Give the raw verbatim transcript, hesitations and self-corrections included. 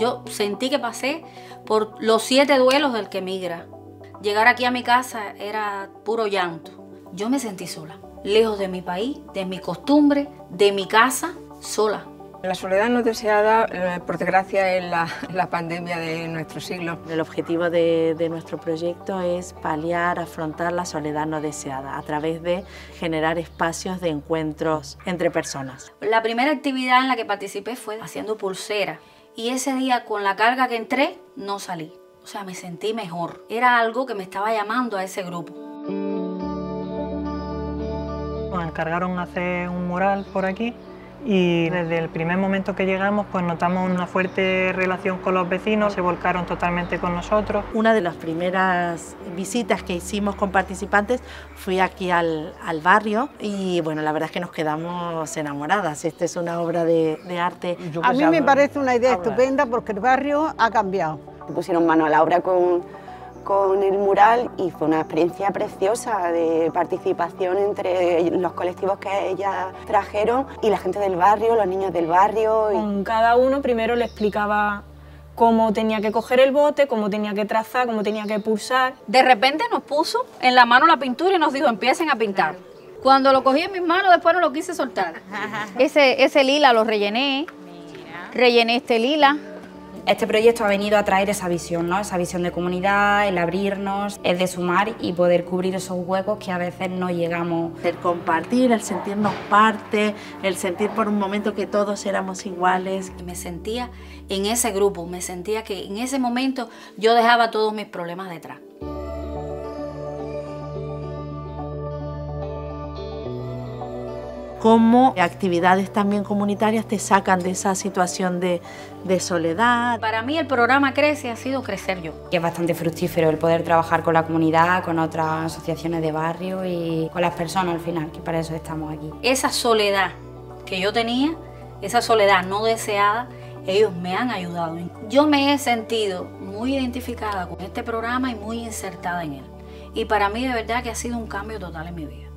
Yo sentí que pasé por los siete duelos del que migra. Llegar aquí a mi casa era puro llanto. Yo me sentí sola, lejos de mi país, de mi costumbre, de mi casa, sola. La soledad no deseada, eh, por desgracia, es la, la pandemia de nuestro siglo. El objetivo de, de nuestro proyecto es paliar, afrontar la soledad no deseada a través de generar espacios de encuentros entre personas. La primera actividad en la que participé fue haciendo pulsera y ese día con la carga que entré no salí. O sea, me sentí mejor. Era algo que me estaba llamando a ese grupo. Nos encargaron hacer un mural por aquí y desde el primer momento que llegamos pues notamos una fuerte relación con los vecinos, se volcaron totalmente con nosotros. Una de las primeras visitas que hicimos con participantes fue aquí al, al barrio y bueno, la verdad es que nos quedamos enamoradas. Esta es una obra de, de arte. A mí me parece una idea estupenda porque el barrio ha cambiado. Pusieron mano a la obra con, con el mural y fue una experiencia preciosa de participación entre los colectivos que ellas trajeron y la gente del barrio, los niños del barrio. Con cada uno primero le explicaba cómo tenía que coger el bote, cómo tenía que trazar, cómo tenía que pulsar. De repente nos puso en la mano la pintura y nos dijo, empiecen a pintar. Cuando lo cogí en mis manos, después no lo quise soltar. Ese, ese lila lo rellené, rellené este lila. Este proyecto ha venido a traer esa visión, ¿no? Esa visión de comunidad, el abrirnos, el de sumar y poder cubrir esos huecos que a veces no llegamos. El compartir, el sentirnos parte, el sentir por un momento que todos éramos iguales. Me sentía en ese grupo, me sentía que en ese momento yo dejaba todos mis problemas detrás. Cómo actividades también comunitarias te sacan de esa situación de, de soledad. Para mí el programa Crece ha sido crecer yo. Que es bastante fructífero el poder trabajar con la comunidad, con otras asociaciones de barrio y con las personas al final, que para eso estamos aquí. Esa soledad que yo tenía, esa soledad no deseada, ellos me han ayudado. Yo me he sentido muy identificada con este programa y muy insertada en él. Y para mí de verdad que ha sido un cambio total en mi vida.